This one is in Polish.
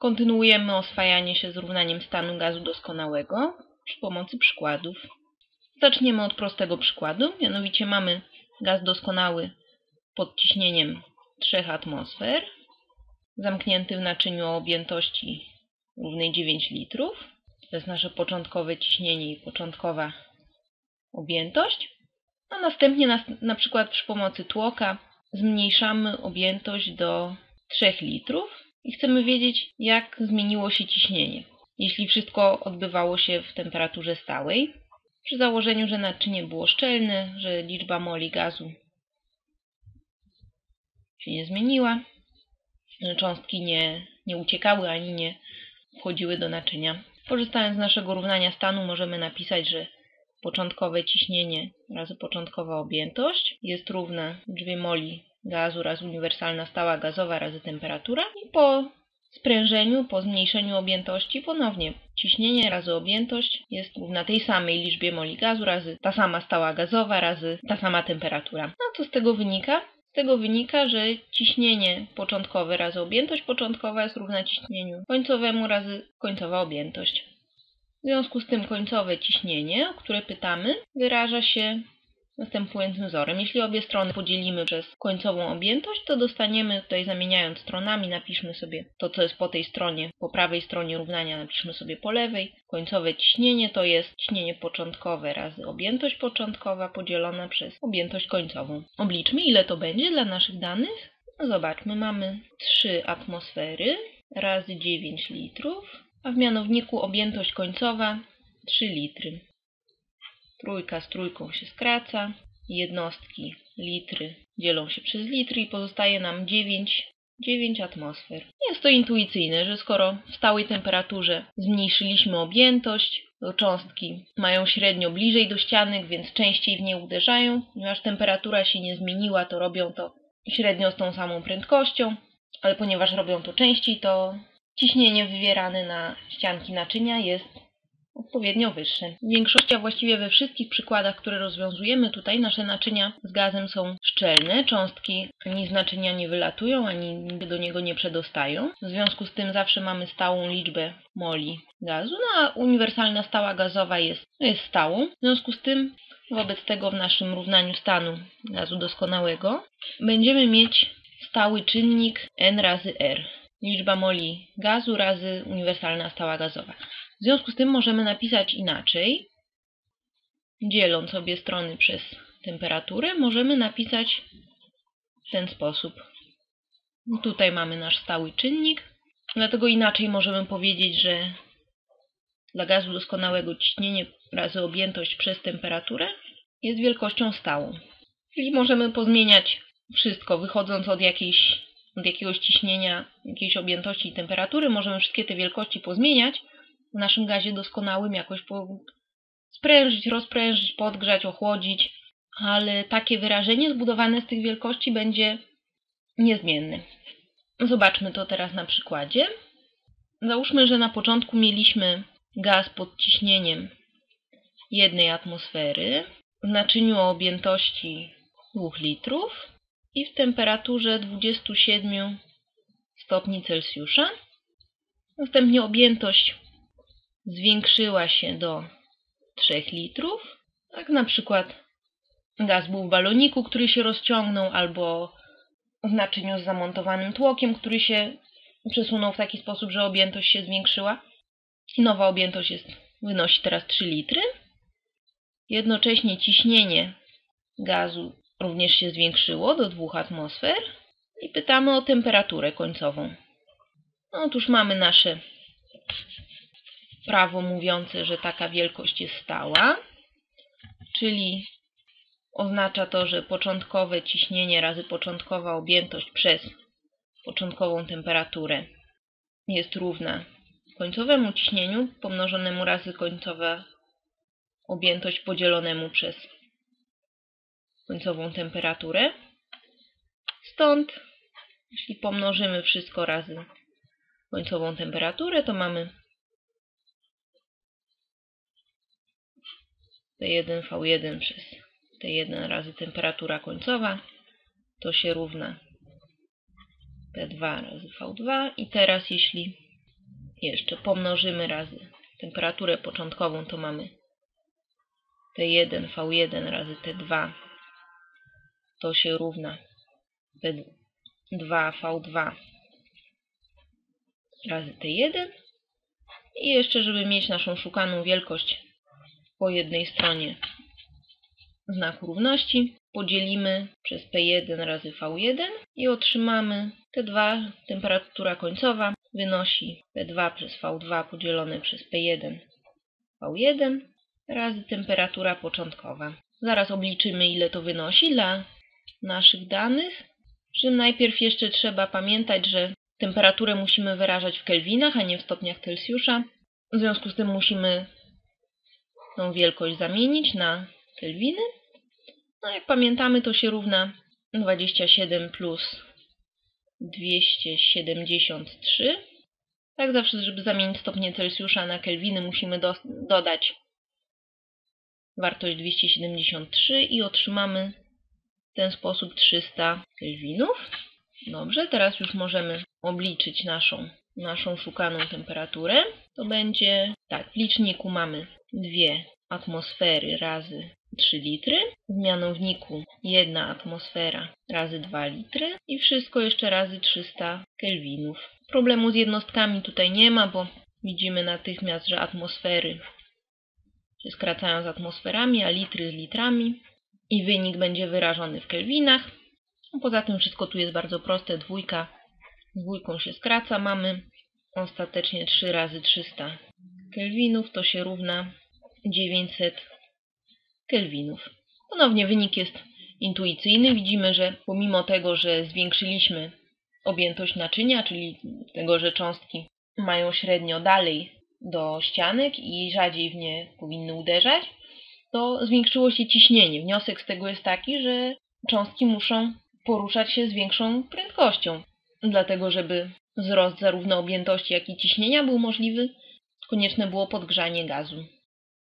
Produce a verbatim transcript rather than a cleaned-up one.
Kontynuujemy oswajanie się z równaniem stanu gazu doskonałego przy pomocy przykładów. Zaczniemy od prostego przykładu, mianowicie mamy gaz doskonały pod ciśnieniem trzech atmosfer, zamknięty w naczyniu o objętości równej dziewięć litrów. To jest nasze początkowe ciśnienie i początkowa objętość. A następnie na, na przykład przy pomocy tłoka zmniejszamy objętość do trzech litrów i chcemy wiedzieć, jak zmieniło się ciśnienie, jeśli wszystko odbywało się w temperaturze stałej, przy założeniu, że naczynie było szczelne, że liczba moli gazu się nie zmieniła, że cząstki nie, nie uciekały ani nie wchodziły do naczynia. Korzystając z naszego równania stanu możemy napisać, że początkowe ciśnienie razy początkowa objętość jest równa liczbie moli gazu razy uniwersalna stała gazowa razy temperatura i po sprężeniu, po zmniejszeniu objętości ponownie ciśnienie razy objętość jest równa tej samej liczbie moli gazu razy ta sama stała gazowa razy ta sama temperatura. No co z tego wynika? Z tego wynika, że ciśnienie początkowe razy objętość początkowa jest równa ciśnieniu końcowemu razy końcowa objętość. W związku z tym końcowe ciśnienie, o które pytamy, wyraża się następującym wzorem. Jeśli obie strony podzielimy przez końcową objętość, to dostaniemy, tutaj zamieniając stronami, napiszmy sobie to, co jest po tej stronie, po prawej stronie równania napiszmy sobie po lewej. Końcowe ciśnienie to jest ciśnienie początkowe razy objętość początkowa podzielona przez objętość końcową. Obliczmy, ile to będzie dla naszych danych. No zobaczmy, mamy trzy atmosfery razy dziewięć litrów, a w mianowniku objętość końcowa trzy litry. Trójka z trójką się skraca, jednostki litry dzielą się przez litry i pozostaje nam dziewięć, dziewięć atmosfer. Jest to intuicyjne, że skoro w stałej temperaturze zmniejszyliśmy objętość, to cząstki mają średnio bliżej do ścianek, więc częściej w nie uderzają. Ponieważ temperatura się nie zmieniła, to robią to średnio z tą samą prędkością, ale ponieważ robią to częściej, to ciśnienie wywierane na ścianki naczynia jest odpowiednio wyższe. W większości, a właściwie we wszystkich przykładach, które rozwiązujemy tutaj, nasze naczynia z gazem są szczelne. Cząstki ani z naczynia nie wylatują, ani nigdy do niego nie przedostają. W związku z tym zawsze mamy stałą liczbę moli gazu, no a uniwersalna stała gazowa jest, jest stałą. W związku z tym wobec tego w naszym równaniu stanu gazu doskonałego będziemy mieć stały czynnik N razy R. Liczba moli gazu razy uniwersalna stała gazowa. W związku z tym możemy napisać inaczej. Dzieląc obie strony przez temperaturę, możemy napisać w ten sposób. Tutaj mamy nasz stały czynnik, dlatego inaczej możemy powiedzieć, że dla gazu doskonałego ciśnienie razy objętość przez temperaturę jest wielkością stałą. Czyli możemy pozmieniać wszystko, wychodząc od jakiejś, od jakiegoś ciśnienia, jakiejś objętości i temperatury, możemy wszystkie te wielkości pozmieniać. W naszym gazie doskonałym jakoś po... sprężyć, rozprężyć, podgrzać, ochłodzić, ale takie wyrażenie zbudowane z tych wielkości będzie niezmienne. Zobaczmy to teraz na przykładzie. Załóżmy, że na początku mieliśmy gaz pod ciśnieniem jednej atmosfery w naczyniu o objętości dwóch litrów i w temperaturze dwudziestu siedmiu stopni Celsjusza. Następnie objętość zwiększyła się do trzech litrów. Tak na przykład gaz był w baloniku, który się rozciągnął, albo w naczyniu z zamontowanym tłokiem, który się przesunął w taki sposób, że objętość się zwiększyła. Nowa objętość jest, wynosi teraz trzy litry. Jednocześnie ciśnienie gazu również się zwiększyło do dwóch atmosfer i pytamy o temperaturę końcową. No, otóż mamy nasze prawo mówiące, że taka wielkość jest stała, czyli oznacza to, że początkowe ciśnienie razy początkowa objętość przez początkową temperaturę jest równa końcowemu ciśnieniu pomnożonemu razy końcowa objętość podzielonemu przez końcową temperaturę. Stąd, jeśli pomnożymy wszystko razy końcową temperaturę, to mamy T jeden V jeden przez T jeden razy temperatura końcowa, to się równa P dwa razy V dwa. I teraz jeśli jeszcze pomnożymy razy temperaturę początkową, to mamy T jeden V jeden razy T dwa, to się równa P dwa V dwa razy T jeden. I jeszcze, żeby mieć naszą szukaną wielkość po jednej stronie znaku równości, podzielimy przez P jeden razy V jeden i otrzymamy T dwa, temperatura końcowa wynosi P dwa przez V dwa podzielone przez P jeden V jeden razy temperatura początkowa. Zaraz obliczymy, ile to wynosi dla naszych danych. Przy czym najpierw jeszcze trzeba pamiętać, że temperaturę musimy wyrażać w kelwinach, a nie w stopniach Celsjusza. W związku z tym musimy tą wielkość zamienić na kelwiny. No jak pamiętamy, to się równa dwadzieścia siedem plus dwieście siedemdziesiąt trzy. Tak zawsze, żeby zamienić stopnie Celsjusza na kelwiny, musimy do, dodać wartość dwieście siedemdziesiąt trzy i otrzymamy w ten sposób trzysta kelwinów. Dobrze, teraz już możemy obliczyć naszą, naszą szukaną temperaturę. To będzie tak, w liczniku mamy dwie atmosfery razy trzy litry, w mianowniku jedna atmosfera razy dwa litry i wszystko jeszcze razy trzysta kelwinów. Problemu z jednostkami tutaj nie ma, bo widzimy natychmiast, że atmosfery się skracają z atmosferami, a litry z litrami i wynik będzie wyrażony w kelwinach. Poza tym wszystko tu jest bardzo proste, dwójka z dwójką się skraca, mamy ostatecznie trzy razy trzysta kelwinów, to się równa dziewięćset kelwinów. Ponownie wynik jest intuicyjny, widzimy, że pomimo tego, że zwiększyliśmy objętość naczynia, czyli tego, że cząstki mają średnio dalej do ścianek i rzadziej w nie powinny uderzać, to zwiększyło się ciśnienie. Wniosek z tego jest taki, że cząstki muszą poruszać się z większą prędkością. Dlatego, żeby wzrost zarówno objętości, jak i ciśnienia był możliwy, konieczne było podgrzanie gazu.